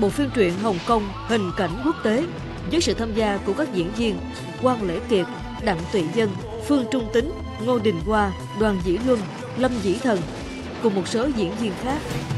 bộ phim truyện Hồng Kông hình cảnh quốc tế với sự tham gia của các diễn viên Quang Lễ Kiệt, Đặng Tụy Dân, Phương Trung Tính, Ngô Đình Hoa, Đoàn Dĩ Luân, Lâm Dĩ Thần cùng một số diễn viên khác.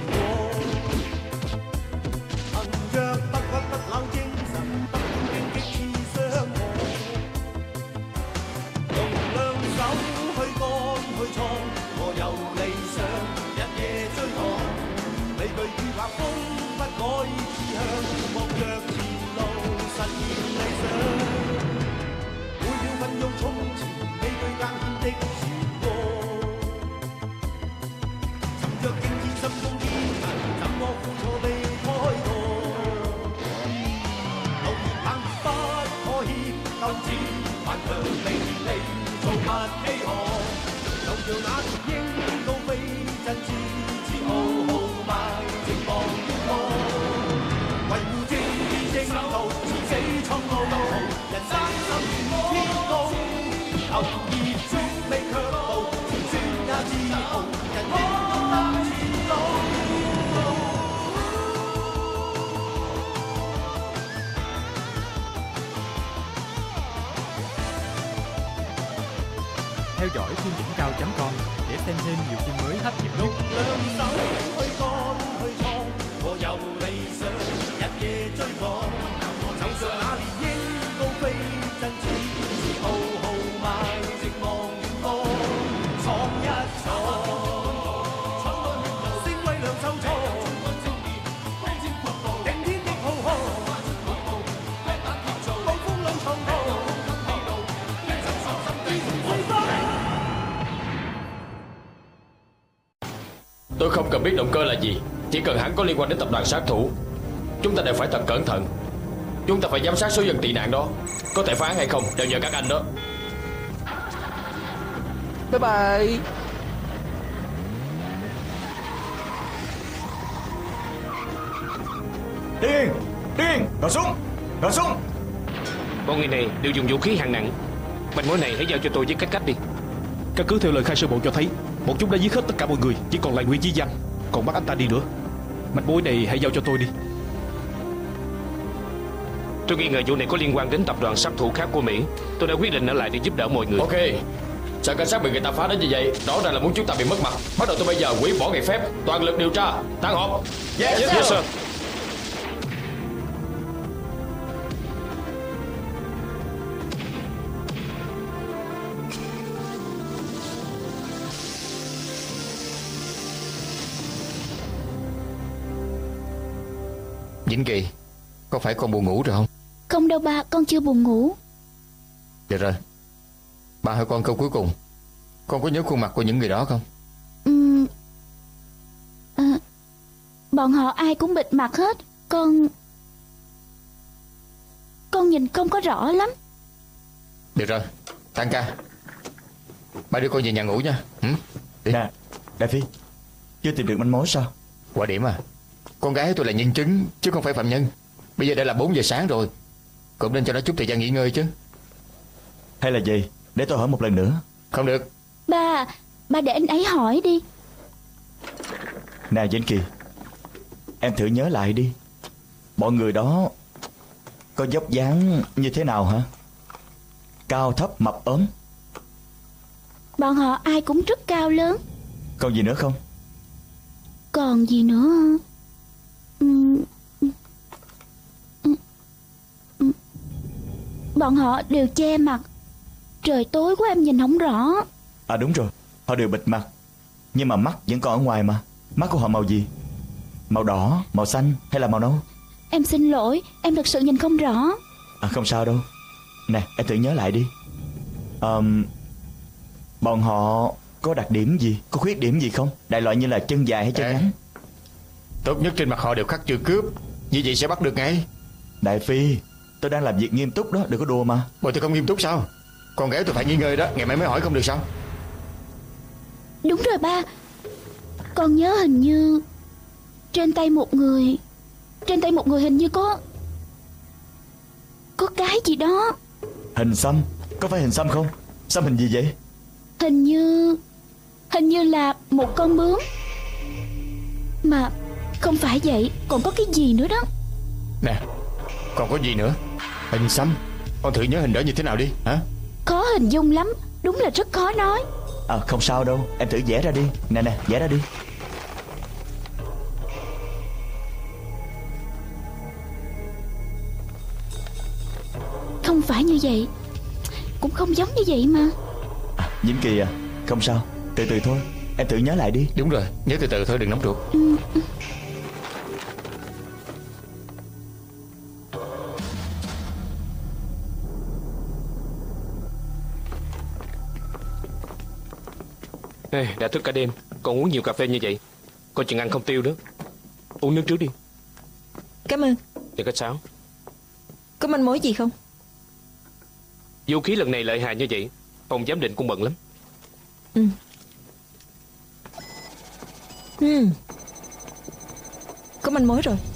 Theo dõi phim đỉnh.com để xem thêm nhiều phim mới hấp dẫn nhất. Tôi không cần biết động cơ là gì, chỉ cần hắn có liên quan đến tập đoàn sát thủ. Chúng ta đều phải thật cẩn thận. Chúng ta phải giám sát số dân tị nạn đó. Có thể phá án hay không đều nhờ các anh đó. Bye bye. Điên, ngồi xuống. Bọn người này đều dùng vũ khí hạng nặng. Manh mối này hãy giao cho tôi với cách đi. Căn cứ theo lời khai sơ bộ cho thấy, bọn chúng đã giết hết tất cả mọi người, chỉ còn lại Nguyễn Chí Văn. Còn bắt anh ta đi nữa. Manh mối này hãy giao cho tôi đi. Tôi nghi ngờ vụ này có liên quan đến tập đoàn sát thủ khác của Mỹ. Tôi đã quyết định ở lại để giúp đỡ mọi người. Ok. Sở cảnh sát bị người ta phá đến như vậy, rõ ràng là muốn chúng ta bị mất mặt. Bắt đầu từ bây giờ hủy bỏ ngày phép, toàn lực điều tra, tan họp. Yes sir. Vĩnh Kỳ, có phải con buồn ngủ rồi không? Không đâu ba, con chưa buồn ngủ. Được rồi, ba hỏi con câu cuối cùng. Con có nhớ khuôn mặt của những người đó không? Bọn họ ai cũng bịt mặt hết. Con nhìn không có rõ lắm. Được rồi, tan ca. Ba đưa con về nhà ngủ nha. Đi. Nè, Đại Phi, chưa tìm được manh mối sao? Quả điểm à? Con gái tôi là nhân chứng chứ không phải phạm nhân. Bây giờ đã là 4 giờ sáng rồi, cũng nên cho nó chút thời gian nghỉ ngơi chứ. Hay là gì? Để tôi hỏi một lần nữa. Không được. Ba để anh ấy hỏi đi. Nè Vĩnh Kỳ, em thử nhớ lại đi. Bọn người đó có dốc dáng như thế nào hả? Cao thấp mập ốm? Bọn họ ai cũng rất cao lớn. Còn gì nữa không? Còn gì nữa? Bọn họ đều che mặt. Trời tối quá em nhìn không rõ. À đúng rồi, họ đều bịt mặt, nhưng mà mắt vẫn còn ở ngoài mà. Mắt của họ màu gì? Màu đỏ, màu xanh hay là màu nâu? Em xin lỗi, em thực sự nhìn không rõ. À không sao đâu. Nè em thử nhớ lại đi. Bọn họ có đặc điểm gì, có khuyết điểm gì không? Đại loại như là chân dài hay chân ngắn? Tốt nhất trên mặt họ đều khắc chữ cướp, như vậy sẽ bắt được ngay. Đại Phi, tôi đang làm việc nghiêm túc đó, đừng có đùa mà. Bộ tôi không nghiêm túc sao? Con gái tôi phải nghỉ ngơi đó, ngày mai mới hỏi không được sao? Đúng rồi ba. Con nhớ hình như trên tay một người hình như có cái gì đó. Hình xăm? Có phải hình xăm không? Xăm hình gì vậy? Hình như là một con bướm. Mà không phải vậy, còn có cái gì nữa đó. Nè, còn có gì nữa? Hình xăm, con thử nhớ hình đó như thế nào đi hả? Khó hình dung lắm, đúng là rất khó nói. Không sao đâu, em thử vẽ ra đi. Nè, vẽ ra đi. Không phải như vậy, cũng không giống như vậy mà. Vĩnh Kỳ à, không sao, từ từ thôi. Em thử nhớ lại đi. Đúng rồi, nhớ từ từ thôi, đừng nóng ruột. Đã thức cả đêm, còn uống nhiều cà phê như vậy, coi chừng ăn không tiêu đó. Uống nước trước đi. Cảm ơn. Đừng khách sáo. Có manh mối gì không? Vũ khí lần này lợi hại như vậy, phòng giám định cũng bận lắm. Có manh mối rồi.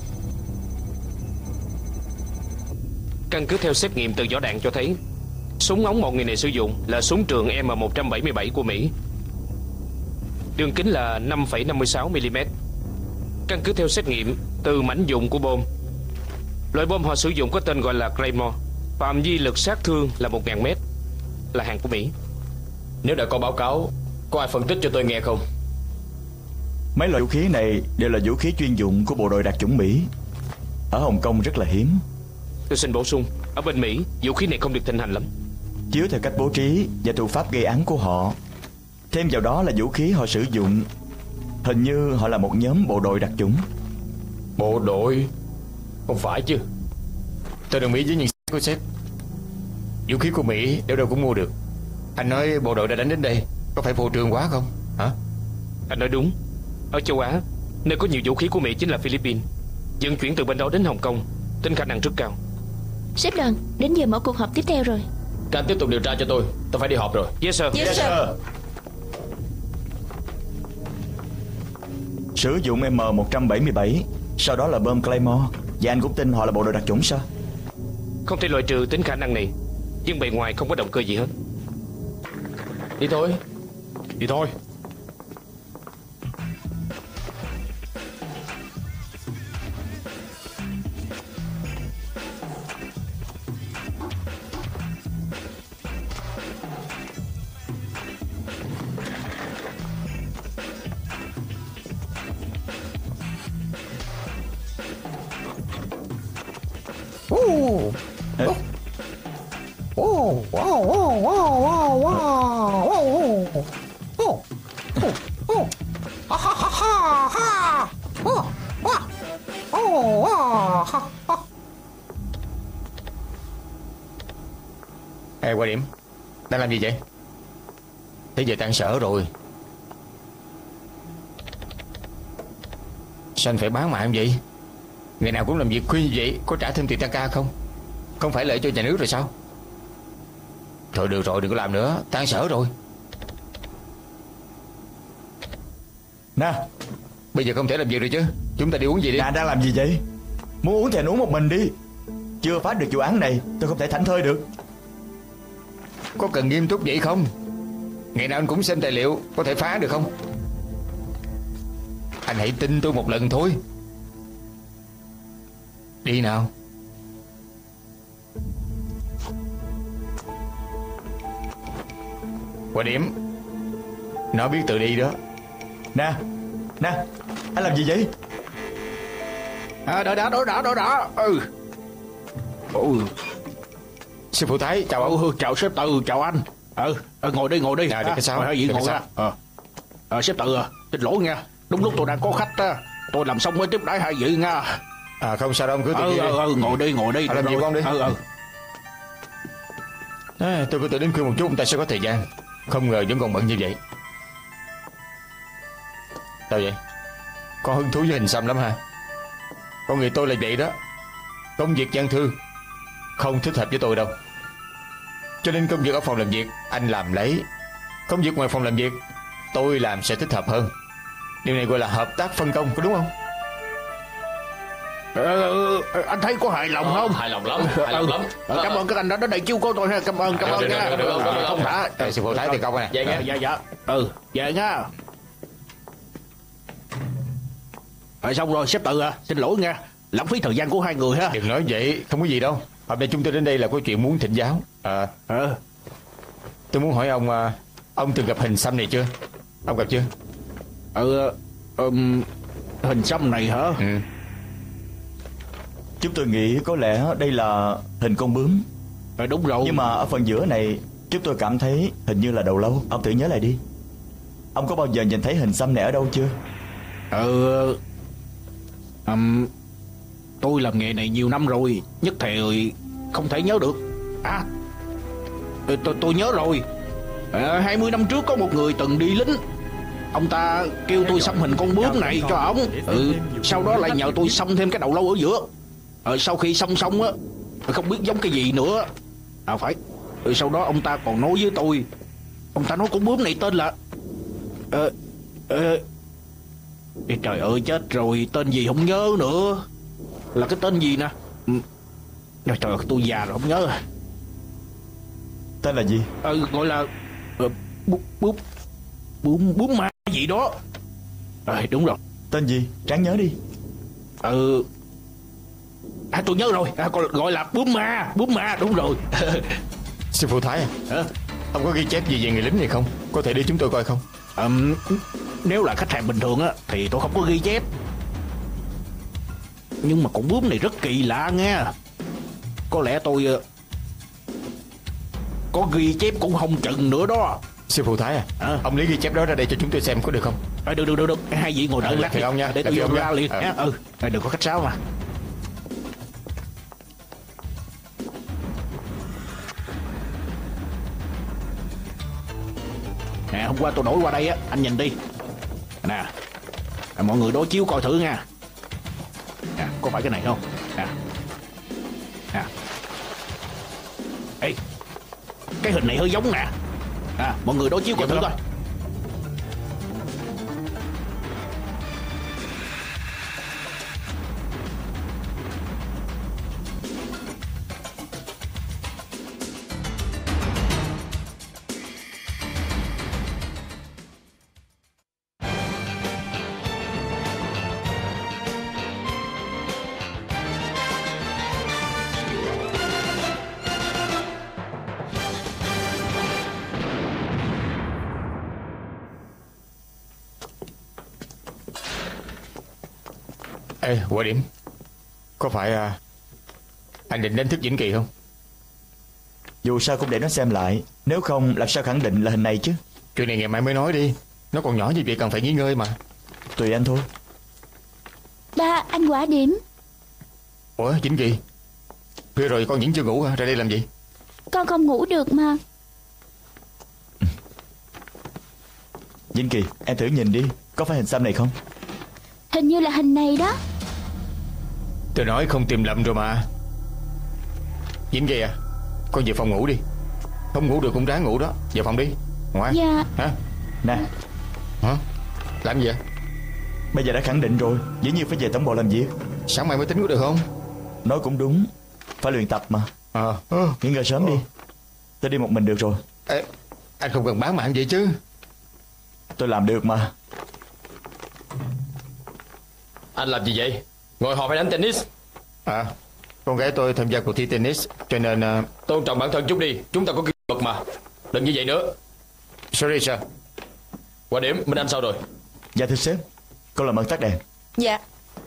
Căn cứ theo xét nghiệm từ vỏ đạn cho thấy, súng ống một người này sử dụng là súng trường M177 của Mỹ, đường kính là 5,56mm. Căn cứ theo xét nghiệm từ mảnh dụng của bom, loại bom họ sử dụng có tên gọi là Claymore, phạm vi lực sát thương là 1000m, là hàng của Mỹ. Nếu đã có báo cáo, có ai phân tích cho tôi nghe không? Mấy loại vũ khí này đều là vũ khí chuyên dụng của bộ đội đặc chủng Mỹ. Ở Hồng Kông rất là hiếm. Tôi xin bổ sung, ở bên Mỹ vũ khí này không được thịnh hành lắm. Chiếu theo cách bố trí và thủ pháp gây án của họ, thêm vào đó là vũ khí họ sử dụng, hình như họ là một nhóm bộ đội đặc chủng. Bộ đội? Không phải chứ. Tôi đồng ý với nhận xét của sếp. Vũ khí của Mỹ đâu đâu cũng mua được. Anh nói bộ đội đã đánh đến đây, có phải phô trương quá không hả? Anh nói đúng. Ở châu Á, nơi có nhiều vũ khí của Mỹ chính là Philippines. Vận chuyển từ bên đó đến Hồng Kông tính khả năng rất cao. Sếp Đoàn, đến giờ mở cuộc họp tiếp theo rồi. Các anh tiếp tục điều tra cho tôi phải đi họp rồi. Yes sir. Yes, sir. Sử dụng M177, sau đó là bom Claymore. Và anh cũng tin họ là bộ đội đặc chủng sao? Không thể loại trừ tính khả năng này, nhưng bề ngoài không có động cơ gì hết. Đi thôi. Đi thôi. Ê, Qua Điểm, đang làm gì vậy? Thế giờ tan sở rồi. Sao anh phải bán mạng vậy? Ngày nào cũng làm việc khuya như vậy, có trả thêm tiền tăng ca không? Không phải lợi cho nhà nước rồi sao? Thôi được rồi, đừng có làm nữa, tan sở rồi. Nè, Bây giờ không thể làm việc rồi chứ. Chúng ta đi uống gì đi. anh đang làm gì vậy? Muốn uống thì anh uống một mình đi. Chưa phá được vụ án này, tôi không thể thảnh thơi được. Có cần nghiêm túc vậy không? Ngày nào anh cũng xem tài liệu, có thể phá được không? Anh hãy tin tôi một lần thôi. Đi nào. Qua Điểm, nó biết tự đi đó. Nè, anh làm gì vậy? Đó. Sư phụ Thái, chào ông. Chào sếp Từ, chào anh. Ngồi đi. Đừng có sao, Vị đừng có ngồi nha. Sếp Từ, xin lỗi nha. Đúng lúc tôi đang có khách á, tôi làm xong mới tiếp đãi hai vị nha. Không sao đâu, ông cứ tự nhiên đi. Ngồi đi. Làm gì con đi. Ừ. Tôi cứ tự đến khuya một chút, ông ta sẽ có thời gian. Không ngờ vẫn còn bận như vậy. Sao vậy? Con hứng thú với hình xăm lắm ha? Con người tôi là vậy đó. Công việc văn thư không thích hợp với tôi đâu. Cho nên công việc ở phòng làm việc anh làm lấy, công việc ngoài phòng làm việc tôi làm sẽ thích hợp hơn. Điều này gọi là hợp tác phân công, có đúng không? Anh thấy có hài lòng không? Hài lòng lắm. Cảm ơn các anh đã đến đây chiêu cô tôi ha. Cảm ơn nha. Không đã. Sư phụ Thái tiền công nè. Dạ. Về nha. Xong rồi sếp Từ xin lỗi nha. lãng phí thời gian của hai người ha. Đừng nói vậy, không có gì đâu. Hôm nay chúng tôi đến đây là có chuyện muốn thỉnh giáo. Tôi muốn hỏi ông từng gặp hình xăm này chưa? Ông gặp chưa? Hình xăm này hả? Chúng tôi nghĩ có lẽ đây là hình con bướm. Đúng rồi. Nhưng mà ở phần giữa này chúng tôi cảm thấy hình như là đầu lâu. Ông thử nhớ lại đi. Ông có bao giờ nhìn thấy hình xăm này ở đâu chưa? Tôi làm nghề này nhiều năm rồi, nhất thời không thể nhớ được. Tôi nhớ rồi. 20 năm trước có một người từng đi lính. Ông ta kêu tôi xăm hình con bướm này cho ổng. Sau đó lại nhờ tôi xăm thêm cái đầu lâu ở giữa. Sau khi xăm xong á, không biết giống cái gì nữa. Phải. Sau đó ông ta còn nói với tôi, ông ta nói con bướm này tên là trời ơi chết rồi, tên gì không nhớ nữa. Là cái tên gì nè. Trời ơi, tôi già rồi không nhớ. Tên là gì? Gọi là bướm ma gì đó. Đúng rồi. Tên gì? Ráng nhớ đi. Tôi nhớ rồi. Gọi là bướm ma, đúng rồi. Sư phụ Thái ông có ghi chép gì về người lính này không? Có thể đưa chúng tôi coi không? Nếu là khách hàng bình thường á thì tôi không có ghi chép. Nhưng mà con bướm này rất kỳ lạ nghe. Có lẽ tôi có ghi chép cũng không chừng nữa đó. Sư phụ Thái ông lấy ghi chép đó ra đây cho chúng tôi xem có được không? Được. Hai vị ngồi đợi lát ông nha. để tôi vô ra liền. Đừng có khách sáo mà. Nè, hôm qua tôi đổi qua đây á, anh nhìn đi. Nè, mọi người đối chiếu coi thử nha. Nè, có phải cái này không? Nè. Ê, cái hình này hơi giống nè. Mọi người đối chiếu coi thử coi. Ê, Quả Điểm, có phải anh định đánh thức Vĩnh Kỳ không? Dù sao cũng để nó xem lại. Nếu không làm sao khẳng định là hình này chứ. Chuyện này ngày mai mới nói đi. Nó còn nhỏ như vậy cần phải nghỉ ngơi mà. Tùy anh thôi. Ba, anh Quả Điểm. Ủa Vĩnh Kỳ, khuya rồi con vẫn chưa ngủ hả? Ra đây làm gì? Con không ngủ được mà. Vĩnh Kỳ, em thử nhìn đi. Có phải hình xăm này không? Hình như là hình này đó. Tôi nói không tìm lầm rồi mà. Vĩnh Kỳ con về phòng ngủ đi. Không ngủ được cũng ráng ngủ đó. Vào phòng đi. Ngoan. Dạ. Hả? Nè. Hả? Làm gì vậy? Bây giờ đã khẳng định rồi, dĩ nhiên phải về tổng bộ làm việc. Sáng mai mới tính có được không? Nói cũng đúng. Phải luyện tập mà. Nghỉ ngơi sớm đi. Tôi đi một mình được rồi. Ê, anh không cần bán mạng vậy chứ. Tôi làm được mà. Anh làm gì vậy? Ngồi họp hay đánh tennis? Con gái tôi tham gia cuộc thi tennis, cho nên tôn trọng bản thân chút đi. Chúng ta có kỷ luật mà. Đừng như vậy nữa. Sorry sir. Quả Điểm, bên anh sao rồi? Dạ thưa sếp, con làm ơn tắt đèn. Dạ.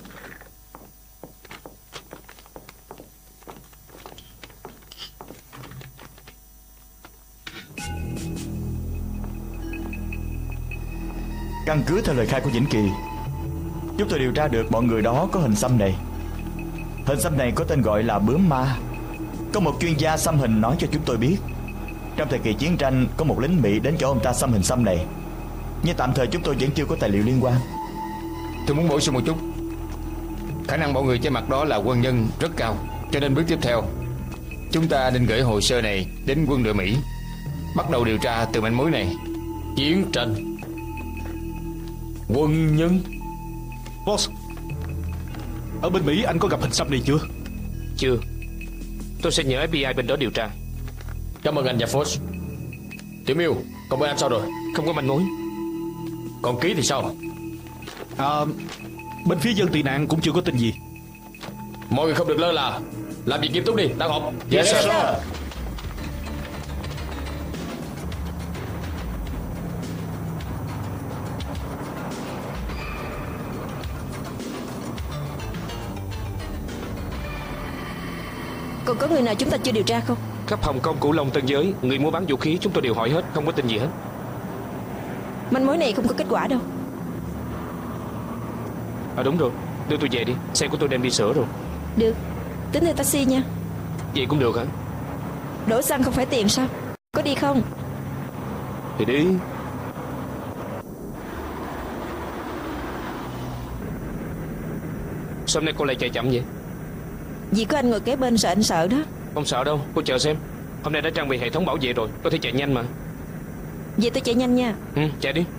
Căn cứ theo lời khai của Vĩnh Kỳ, chúng tôi điều tra được bọn người đó có hình xăm này. Hình xăm này có tên gọi là bướm ma. Có một chuyên gia xăm hình nói cho chúng tôi biết, trong thời kỳ chiến tranh có một lính Mỹ đến chỗ ông ta xăm hình xăm này. Nhưng tạm thời chúng tôi vẫn chưa có tài liệu liên quan. Tôi muốn bổ sung một chút. Khả năng mọi người trên mặt đó là quân nhân rất cao. Cho nên bước tiếp theo, chúng ta nên gửi hồ sơ này đến quân đội Mỹ, bắt đầu điều tra từ manh mối này. Chiến tranh, quân nhân. Boss, ở bên Mỹ anh có gặp hình xăm này chưa? Chưa. Tôi sẽ nhờ FBI bên đó điều tra. Cảm ơn anh và Fox. Tiểu Miêu, còn bên anh sao rồi? Không có manh mối. Còn Ký thì sao? Bên phía dân tị nạn cũng chưa có tin gì. Mọi người không được lơ là. Làm việc nghiêm túc đi, tan họp. Dạ sir. Còn có người nào chúng ta chưa điều tra không? Khắp Hồng Kông, Cửu Long, Tân Giới, người mua bán vũ khí chúng tôi đều hỏi hết, không có tin gì hết. Manh mối này không có kết quả đâu. À đúng rồi, đưa tôi về đi, xe của tôi đem đi sửa rồi. Được, tính theo taxi nha. Vậy cũng được hả? Đổ xăng không phải tiền sao? Có đi không? Thì đi. Sao hôm nay cô lại chạy chậm vậy? Vì có anh ngồi kế bên sợ anh sợ đó. Không sợ đâu, cô chờ xem. Hôm nay đã trang bị hệ thống bảo vệ rồi, có thể chạy nhanh mà. Vậy tôi chạy nhanh nha. Ừ, chạy đi.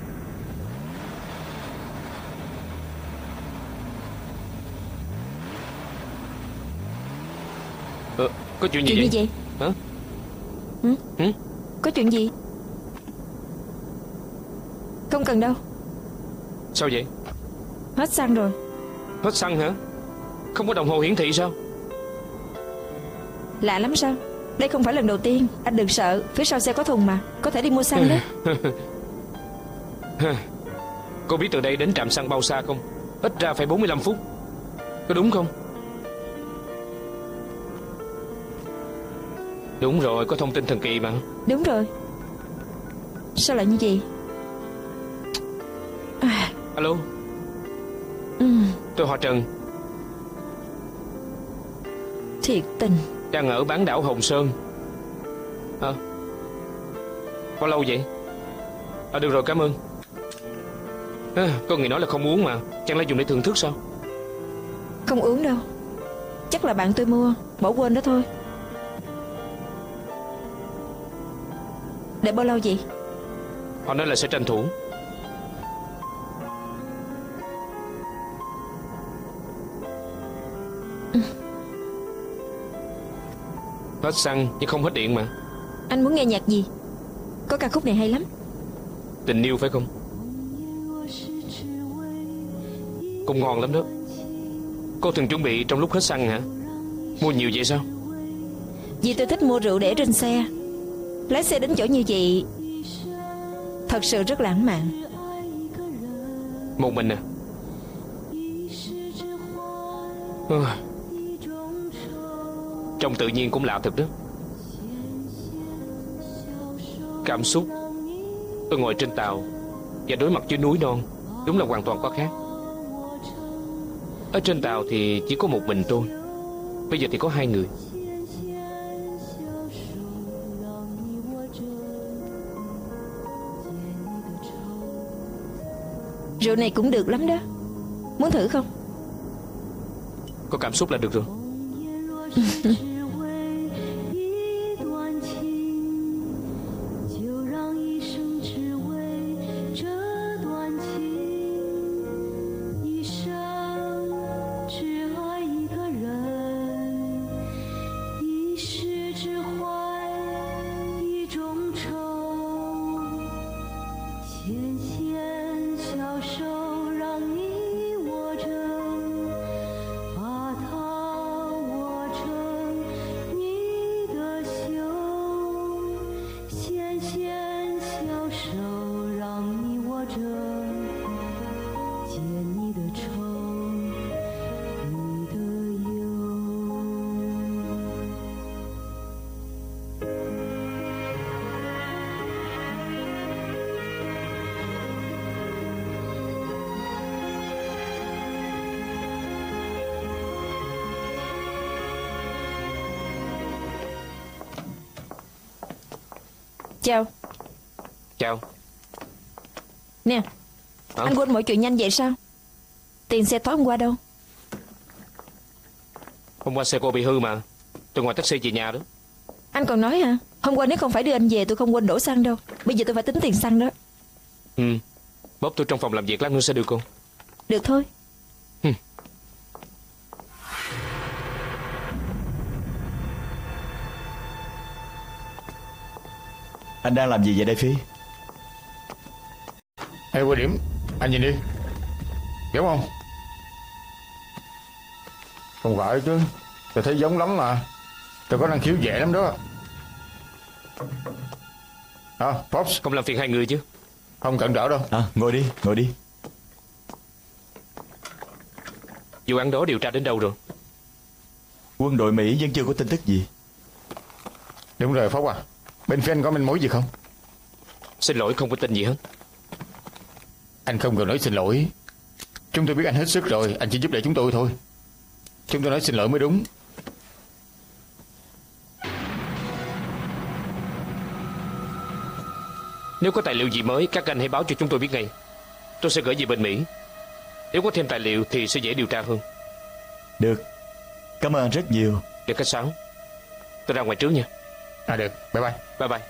Có chuyện gì Chuyện vậy? gì vậy? Hả? Ừ? Có chuyện gì? Không cần đâu. Sao vậy? Hết xăng rồi. Hết xăng hả? Không có đồng hồ hiển thị sao? Lạ lắm sao? Đây không phải lần đầu tiên. Anh đừng sợ, phía sau xe có thùng mà, có thể đi mua xăng đó. Cô biết từ đây đến trạm xăng bao xa không? Ít ra phải 45 phút. Có đúng không? Đúng rồi, có thông tin thần kỳ mà. Đúng rồi. Sao lại như vậy? Alo. Tôi họ Trần. Thiệt tình. Đang ở bán đảo Hồng Sơn. Bao lâu vậy? Được rồi, cảm ơn. Có người nói là không uống mà. Chẳng lẽ dùng để thưởng thức sao? Không uống đâu. Chắc là bạn tôi mua, bỏ quên đó thôi. Để bao lâu vậy? Họ nói là sẽ tranh thủ. Hết xăng nhưng không hết điện mà. Anh muốn nghe nhạc gì? Có ca khúc này hay lắm. Tình yêu phải không? Cũng ngon lắm đó. Cô thường chuẩn bị trong lúc hết xăng hả? Mua nhiều vậy sao? Vì tôi thích mua rượu để trên xe. Lái xe đến chỗ như vậy thật sự rất lãng mạn. Một mình à? Trông tự nhiên cũng lạ thật đó. Cảm xúc tôi ngồi trên tàu và đối mặt với núi non đúng là hoàn toàn có khác. Ở trên tàu thì chỉ có một mình tôi, bây giờ thì có hai người. Rượu này cũng được lắm đó. Muốn thử không? Có cảm xúc là được rồi. Chào. Chào. Nè, anh quên mọi chuyện nhanh vậy sao? Tiền xe tối hôm qua đâu? Hôm qua xe cô bị hư mà. Tôi ngồi taxi về nhà đó. Anh còn nói hả? Hôm qua nếu không phải đưa anh về tôi không quên đổ xăng đâu. Bây giờ tôi phải tính tiền xăng đó. Bóp tôi trong phòng làm việc lát nữa sẽ đưa cô. Được thôi. Anh đang làm gì vậy đây Phi? Ê Quan Điểm, anh nhìn đi. Hiểu không? Không phải chứ, tôi thấy giống lắm mà. Tôi có năng khiếu dễ lắm đó. Fox, Không làm phiền hai người chứ? không cần đỡ đâu. Ngồi đi, ngồi đi. Vụ án đó điều tra đến đâu rồi? Quân đội Mỹ vẫn chưa có tin tức gì. Đúng rồi Fox à. Bên phía anh có manh mối gì không? Xin lỗi, không có tin gì hết. Anh không cần nói xin lỗi. Chúng tôi biết anh hết sức rồi. Anh chỉ giúp đỡ chúng tôi thôi. Chúng tôi nói xin lỗi mới đúng. Nếu có tài liệu gì mới, các anh hãy báo cho chúng tôi biết ngay. Tôi sẽ gửi về bên Mỹ. Nếu có thêm tài liệu thì sẽ dễ điều tra hơn. Được, cảm ơn anh rất nhiều. Được khách sáo. Tôi ra ngoài trước nha. Được, bye bye. Bye bye.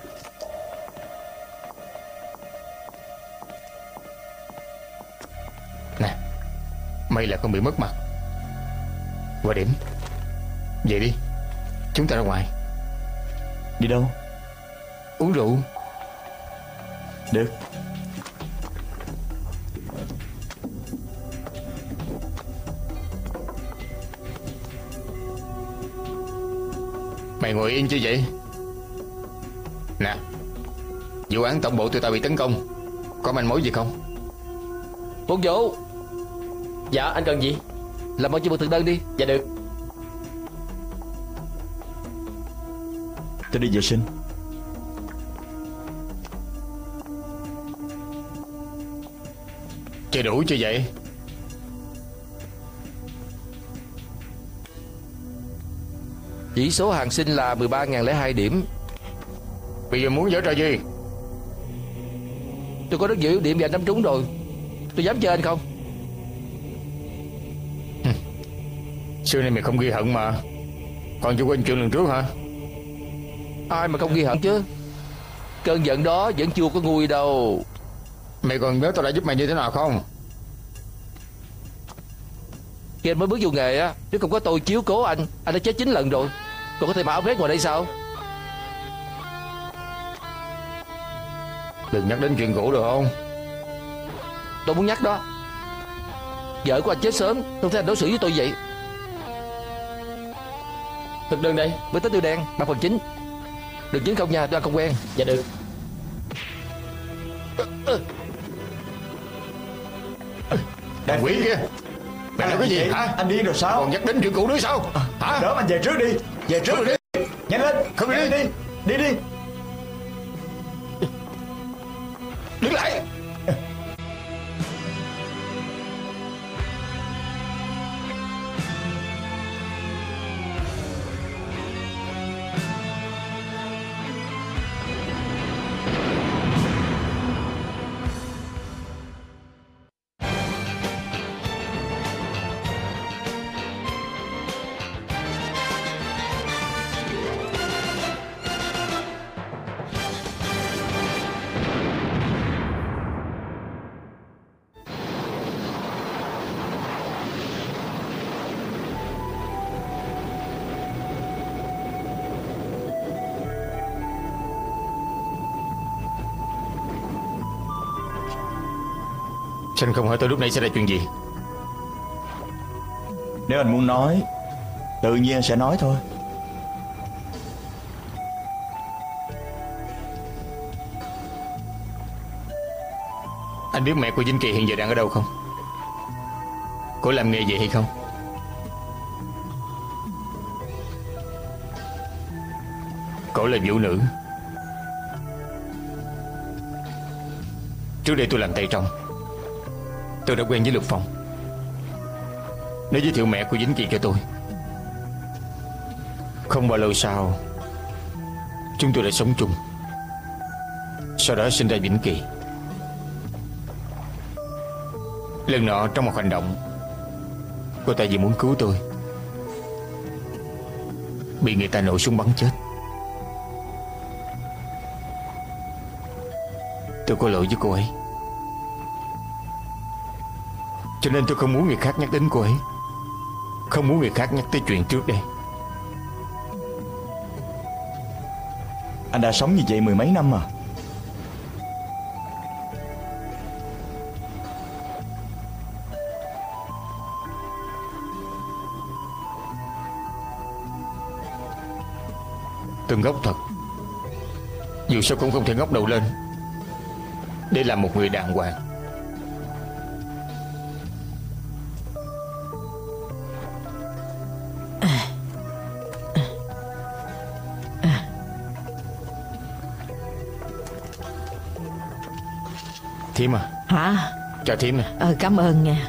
Nè, may là không bị mất mặt. Qua điểm. Vậy đi, chúng ta ra ngoài. Đi đâu? Uống rượu. Được. Mày ngồi yên chứ vậy? Nè, vụ án tổng bộ tụi tao bị tấn công, có manh mối gì không? Phục vụ. Dạ, anh cần gì? Làm ơn cho một thực đơn đi. Dạ được. Tôi đi vệ sinh. Chưa đủ chưa vậy? Chỉ số hàng sinh là 13.002 điểm. Bây giờ muốn giở trò gì? Tôi có rất nhiều ưu điểm và anh nắm trúng rồi. Tôi dám chơi anh không? Xưa nay mày không ghi hận mà. Còn chưa quên chuyện lần trước hả? Ai mà không ghi hận chứ. Cơn giận đó vẫn chưa có nguôi đâu. Mày còn nhớ tao đã giúp mày như thế nào không? Khi anh mới bước vô nghề á, nếu không có tôi chiếu cố anh đã chết 9 lần rồi. Còn có thể mặc áo vest ngoài đây sao? Đừng nhắc đến chuyện cũ được không? Tôi muốn nhắc đó. Vợ của anh chết sớm, không thể anh đối xử với tôi vậy. Thực đơn đây. Với tới tiêu đen 3/9. Đừng chính không nha, tôi ăn không quen. Dạ được. Thằng quỷ kia, mày làm cái gì hả? Anh điên rồi sao? Còn nhắc đến chuyện cũ nữa sao? Hả? Đỡ anh về trước đi. Về trước rồi đi. Nhanh lên. Không đi. Đi. Đứng lại. Sao anh không hỏi tôi lúc nãy xảy ra chuyện gì? Nếu anh muốn nói, tự nhiên sẽ nói thôi. Anh biết mẹ của Vĩnh Kỳ hiện giờ đang ở đâu không? Cô làm nghề gì hay không? Cô là vũ nữ. Trước đây tôi làm tay trong. Tôi đã quen với Lục Phong. Nó giới thiệu mẹ của Vĩnh Kỳ cho tôi. Không bao lâu sau, chúng tôi đã sống chung. Sau đó sinh ra Vĩnh Kỳ. Lần nọ trong một hành động, cô ta vì muốn cứu tôi, bị người ta nổ súng bắn chết. Tôi có lỗi với cô ấy, cho nên tôi không muốn người khác nhắc đến cô ấy, không muốn người khác nhắc tới chuyện trước đây. Anh đã sống như vậy mười mấy năm mà. Tôi ngốc thật. Dù sao cũng không thể ngóc đầu lên để làm một người đàng hoàng. Thím à. Hả? Chào thím nè. Cảm ơn nha.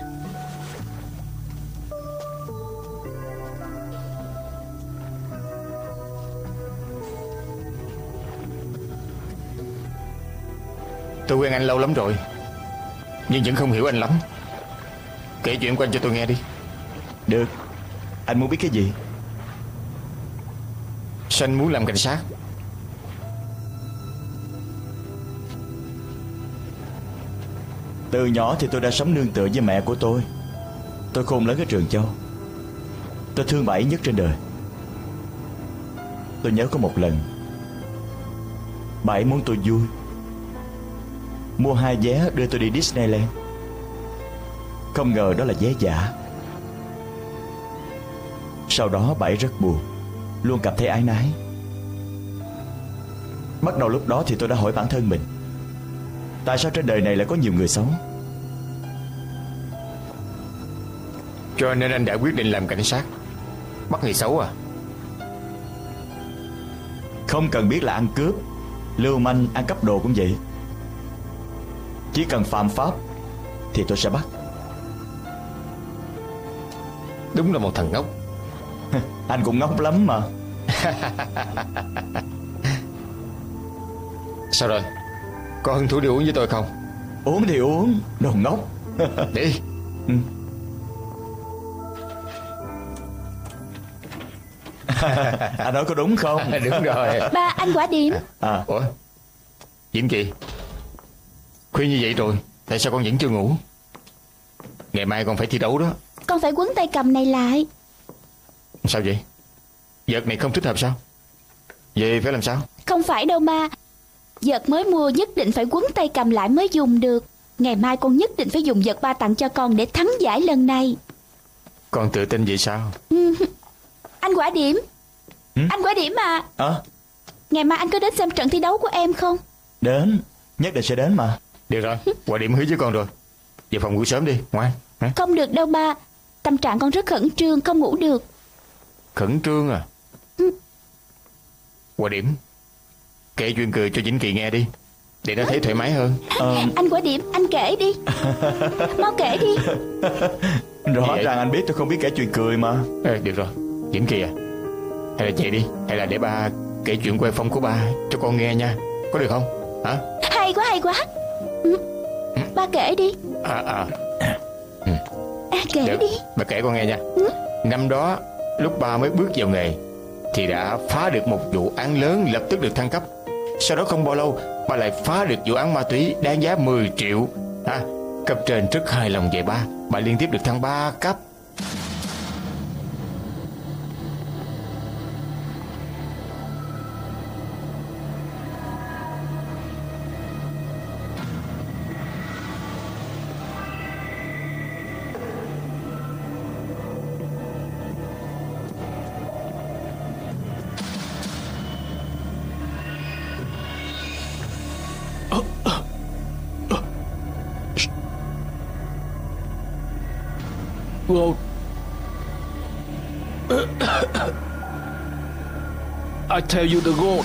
Tôi quen anh lâu lắm rồi, nhưng vẫn không hiểu anh lắm. Kể chuyện của anh cho tôi nghe đi. Được. Anh muốn biết cái gì? Sao anh muốn làm cảnh sát? Từ nhỏ thì tôi đã sống nương tựa với mẹ của tôi. Tôi khôn lớn ở Trường Châu. Tôi thương bà ấy nhất trên đời. Tôi nhớ có một lần bà ấy muốn tôi vui, mua 2 vé đưa tôi đi Disneyland. Không ngờ đó là vé giả. Sau đó bà ấy rất buồn, luôn cảm thấy áy náy. Bắt đầu lúc đó thì tôi đã hỏi bản thân mình, tại sao trên đời này lại có nhiều người xấu? Cho nên anh đã quyết định làm cảnh sát, bắt người xấu à? Không cần biết là ăn cướp, lưu manh, ăn cắp đồ cũng vậy. Chỉ cần phạm pháp thì tôi sẽ bắt. Đúng là một thằng ngốc. Anh cũng ngốc lắm mà. Sao rồi? Có hứng thú đi uống với tôi không? Uống thì uống, đồ ngốc. Đi. Anh nói có đúng không? Đúng rồi. Ba, anh Quả Điểm. Ủa? Diễm Kỳ, khuya như vậy rồi, tại sao con vẫn chưa ngủ? Ngày mai con phải thi đấu đó. Con phải quấn tay cầm này lại. Sao vậy? Vợt này không thích hợp sao? Vậy phải làm sao? Không phải đâu ba. Vợt mới mua nhất định phải quấn tay cầm lại mới dùng được. Ngày mai con nhất định phải dùng vợt ba tặng cho con để thắng giải lần này. Con tự tin vậy sao? Anh Quả Điểm. Anh Quả Điểm à. Ngày mai anh có đến xem trận thi đấu của em không? Đến, nhất định sẽ đến mà. Được rồi, Quả Điểm hứa với con rồi. Về phòng ngủ sớm đi, ngoan. Không được đâu ba. Tâm trạng con rất khẩn trương, không ngủ được. Khẩn trương à? Quả Điểm, kể chuyện cười cho Vĩnh Kỳ nghe đi, để nó thấy thoải mái hơn. Anh Quả Điểm, anh kể đi. Mau kể đi. Rõ ràng anh biết tôi không biết kể chuyện cười mà. Được rồi, Vĩnh Kỳ à, hay là chạy đi, hay là để ba kể chuyện quay phong của ba cho con nghe nha. Có được không? Hả? Hay quá, hay quá. Ba kể đi. Kể được. đi. Bà kể con nghe nha. Năm đó lúc ba mới bước vào nghề thì đã phá được một vụ án lớn, lập tức được thăng cấp. Sau đó không bao lâu ba lại phá được vụ án ma túy đáng giá 10 triệu. Cấp trên rất hài lòng về ba. Bà liên tiếp được thăng 3 cấp. Well, I tell you to go.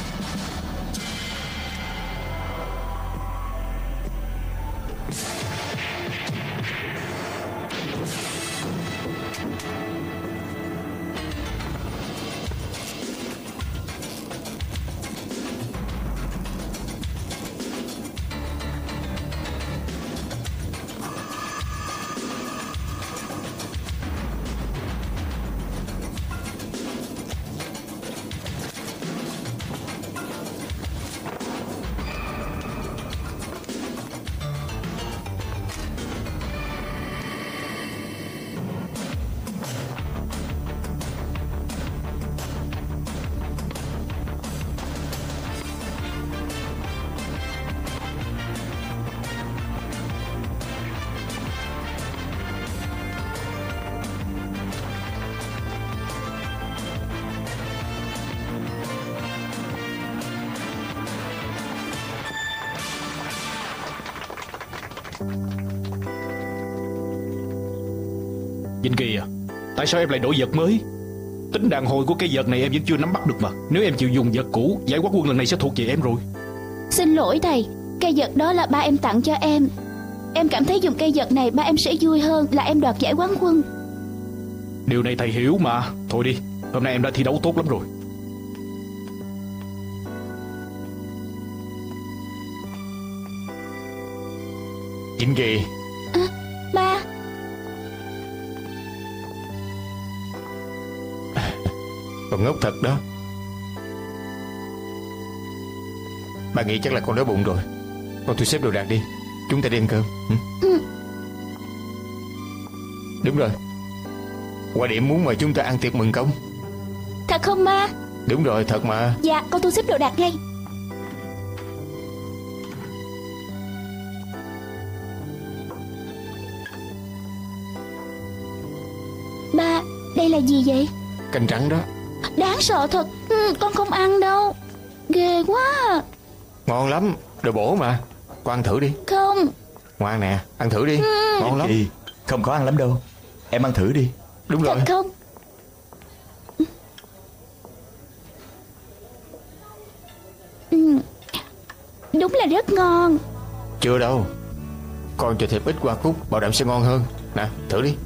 Vĩnh Kỳ à, tại sao em lại đổi vật mới? Tính đàn hồi của cây vật này em vẫn chưa nắm bắt được mà. Nếu em chịu dùng vật cũ, giải quán quân lần này sẽ thuộc về em rồi. Xin lỗi thầy, cây vật đó là ba em tặng cho em. Em cảm thấy dùng cây vật này ba em sẽ vui hơn là em đoạt giải quán quân. Điều này thầy hiểu mà. Thôi đi, hôm nay em đã thi đấu tốt lắm rồi. Vĩnh Kỳ. Ba. Con ngốc thật đó. Bà nghĩ chắc là con đói bụng rồi. Con thu xếp đồ đạc đi, chúng ta đi ăn cơm. Đúng rồi, Hoa Điểm muốn mời chúng ta ăn tiệc mừng công. Thật không ba? Đúng rồi, thật mà. Dạ, con thu xếp đồ đạc ngay. Ba, đây là gì vậy? Canh trắng đó. Đáng sợ thật. Con không ăn đâu. Ghê quá. Ngon lắm, đồ bổ mà. Con ăn thử đi. Không. Ngoan nè, ăn thử đi. Ngon lắm. Kỳ, không có ăn lắm đâu. Em ăn thử đi. Đúng Thật rồi. không? Đúng là rất ngon. Chưa đâu, con cho thêm ít hoa cúc, bảo đảm sẽ ngon hơn. Nè, thử đi.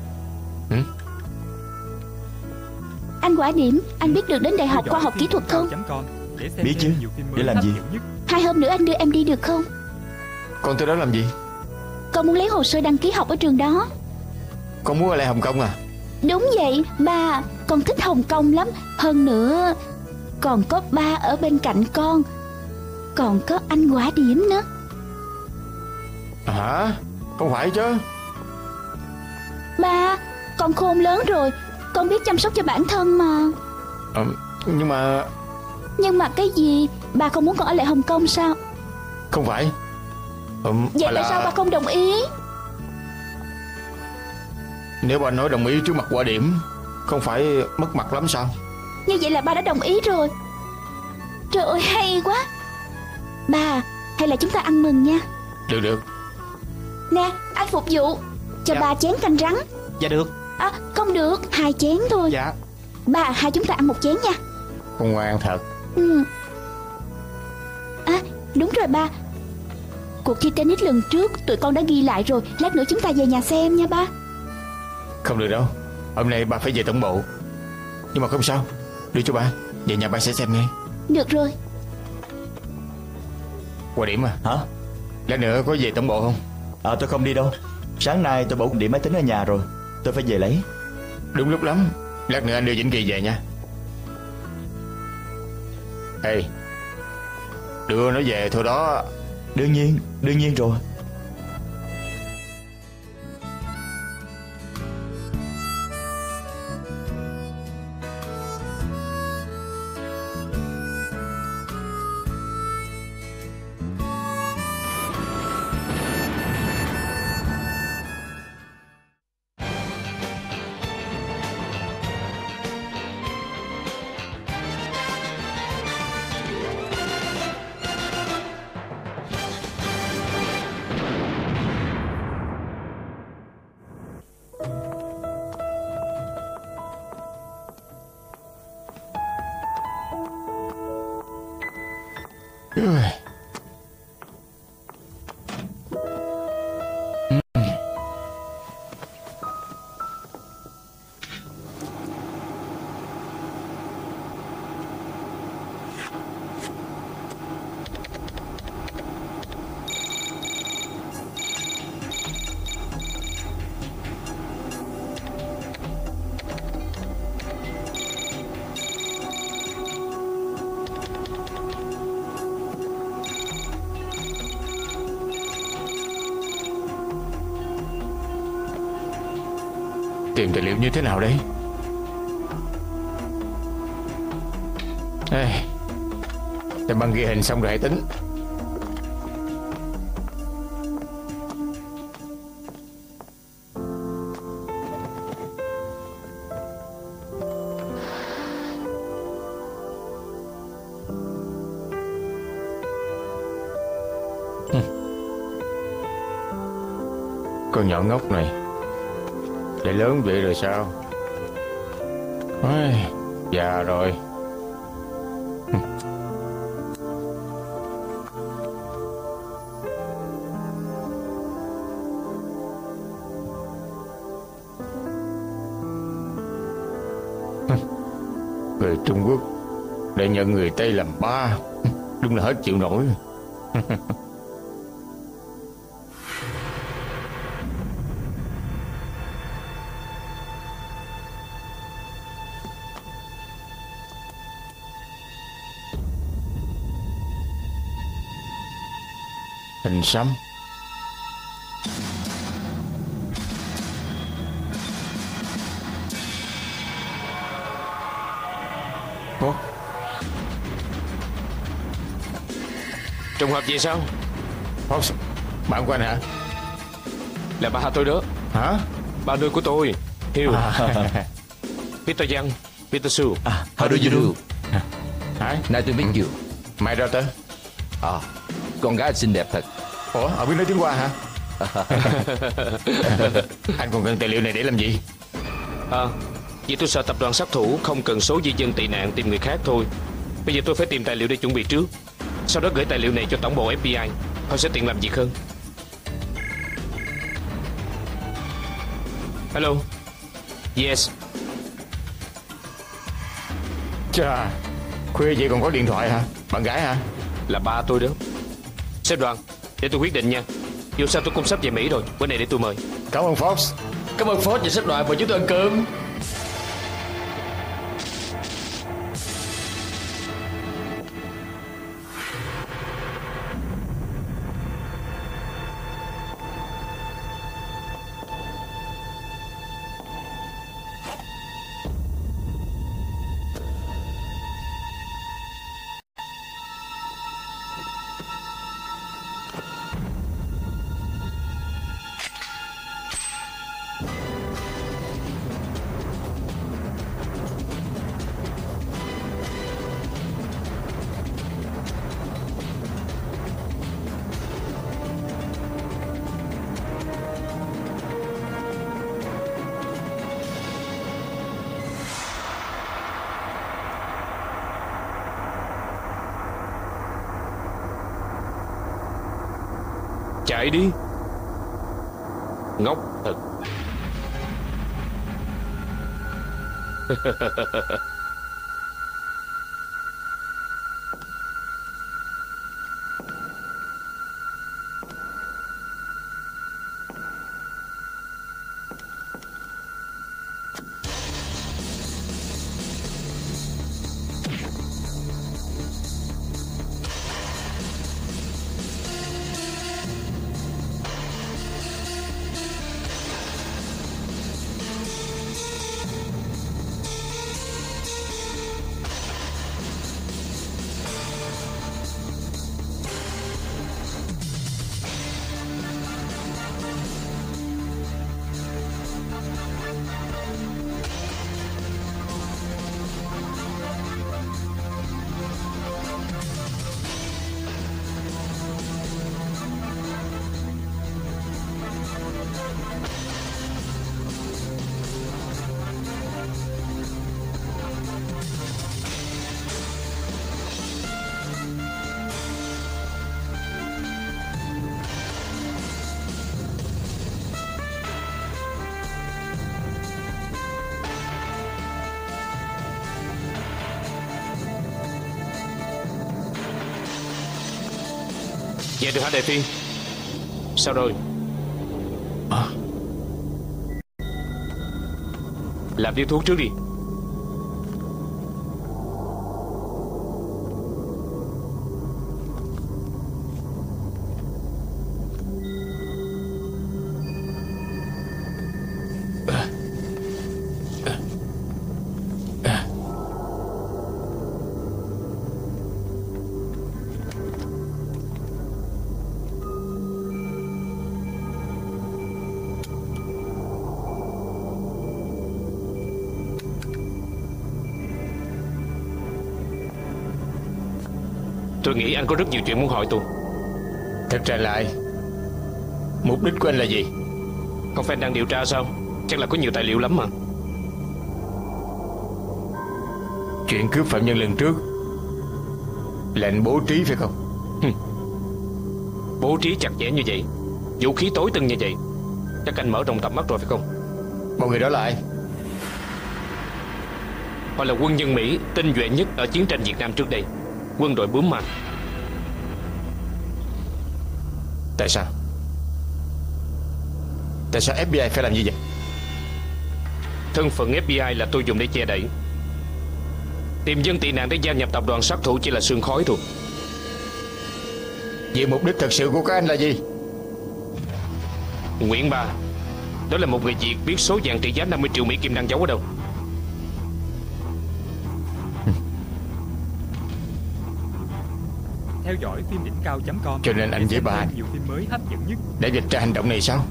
Anh Quả Điểm, anh biết được đến Đại học Khoa học Kỹ thuật không? Biết chứ, để làm gì? 2 hôm nữa anh đưa em đi được không? Con tới đó làm gì? Con muốn lấy hồ sơ đăng ký học ở trường đó. Con muốn ở lại Hồng Kông à? Đúng vậy, ba. Con thích Hồng Kông lắm. Hơn nữa, còn có ba ở bên cạnh con. Còn có anh Quả Điểm nữa. Hả? Không phải chứ. Ba, con khôn lớn rồi. Con biết chăm sóc cho bản thân mà. Nhưng mà... Nhưng mà cái gì? Ba không muốn con ở lại Hồng Kông sao? Không phải. Vậy tại sao ba không đồng ý? Nếu ba nói đồng ý trước mặt Hoa Điểm, không phải mất mặt lắm sao? Như vậy là ba đã đồng ý rồi. Trời ơi, hay quá. Ba, hay là chúng ta ăn mừng nha. Được được. Nè, anh phục vụ. Cho Dạ. 3 chén canh rắn. Dạ được. À, không được, 2 chén thôi. Dạ. Ba, hai chúng ta ăn 1 chén nha. Con ngoan thật. À, đúng rồi ba. Cuộc thi tennis lần trước tụi con đã ghi lại rồi. Lát nữa chúng ta về nhà xem nha ba. Không được đâu, hôm nay ba phải về tổng bộ. Nhưng mà không sao, đưa cho ba, về nhà ba sẽ xem ngay. Được rồi. Hoa Điểm à? Hả? Lát nữa có về tổng bộ không? Tôi không đi đâu. Sáng nay tôi bổ điện máy tính ở nhà rồi. Tôi phải về lấy. Đúng lúc lắm, lát nữa anh đưa Vĩnh Kỳ về nha. Ê, đưa nó về thôi đó. Đương nhiên rồi. Tìm tài liệu như thế nào đây? Ê, để băng ghi hình xong rồi hãy tính. Con nhỏ ngốc này. Để lớn vậy rồi sao? Ai, già rồi. Người Trung Quốc để nhận người Tây làm ba, đúng là hết chịu nổi. Hình xăm. Ủa? Trùng hợp gì sao? Fox, bạn của anh hả? Là ba tôi đó. Hả? Ba nuôi của tôi, Hill. Peter Young, Peter Su. How do you do? Hả? Nice to meet you. Mày ra tới. Con gái anh xinh đẹp thật. Ủa, ông biết nói tiếng Hoa hả? Anh còn cần tài liệu này để làm gì? Vì tôi sợ tập đoàn sát thủ không cần số di dân tị nạn tìm người khác thôi. Bây giờ tôi phải tìm tài liệu để chuẩn bị trước, sau đó gửi tài liệu này cho tổng bộ FBI. Họ sẽ tiện làm việc hơn. Hello. Yes. Chà, khuya vậy còn có điện thoại hả? Bạn gái hả? Là ba tôi đó. Sếp Đoàn, để tôi quyết định nha. Dù sao tôi cũng sắp về Mỹ rồi, bữa này để tôi mời. Cảm ơn Fox. Cảm ơn Ford và sếp Đoàn mời chúng tôi ăn cơm. Chạy đi. Ngốc thật. Về được hả Đại Phi? Sao rồi? Làm điếu thuốc trước đi. Tôi nghĩ anh có rất nhiều chuyện muốn hỏi tôi. Thật ra lại mục đích của anh là gì? Không phải anh đang điều tra sao? Chắc là có nhiều tài liệu lắm mà. Chuyện cướp phạm nhân lần trước là anh bố trí phải không? Bố trí chặt chẽ như vậy, vũ khí tối tân như vậy, chắc anh mở rộng tầm mắt rồi phải không? Mọi người đó là ai? Họ là quân nhân Mỹ tinh nhuệ nhất ở chiến tranh Việt Nam trước đây, quân đội bướm ma. Tại sao? Tại sao FBI phải làm như vậy? Thân phận FBI là tôi dùng để che đậy. Tìm dân tị nạn để gia nhập tập đoàn sát thủ chỉ là sương khói thôi. Vậy mục đích thật sự của các anh là gì? Nguyễn Ba, đó là một người Việt biết số vàng trị giá 50 triệu Mỹ Kim đang giấu ở đâu. Theo dõi phim đỉnh cao.com. Cho nên anh với bà nhiều phim mới hấp dẫn nhất. đã dịch ra hành động này sao?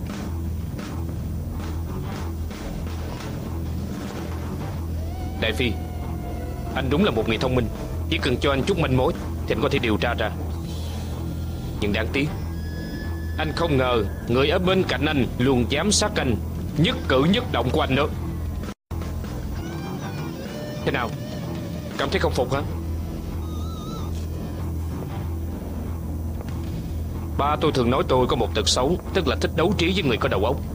Đại Phi, anh đúng là một người thông minh. Chỉ cần cho anh chút manh mối thì anh có thể điều tra ra. Nhưng đáng tiếc, anh không ngờ người ở bên cạnh anh luôn giám sát anh, nhất cử nhất động của anh nữa. Thế nào, cảm thấy không phục hả? Ba tôi thường nói tôi có một tật xấu, tức là thích đấu trí với người có đầu óc.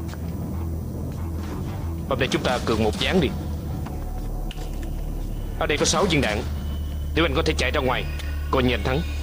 Hôm nay chúng ta cược một ván đi. Ở đây có 6 viên đạn. Nếu anh có thể chạy ra ngoài, coi như anh thắng.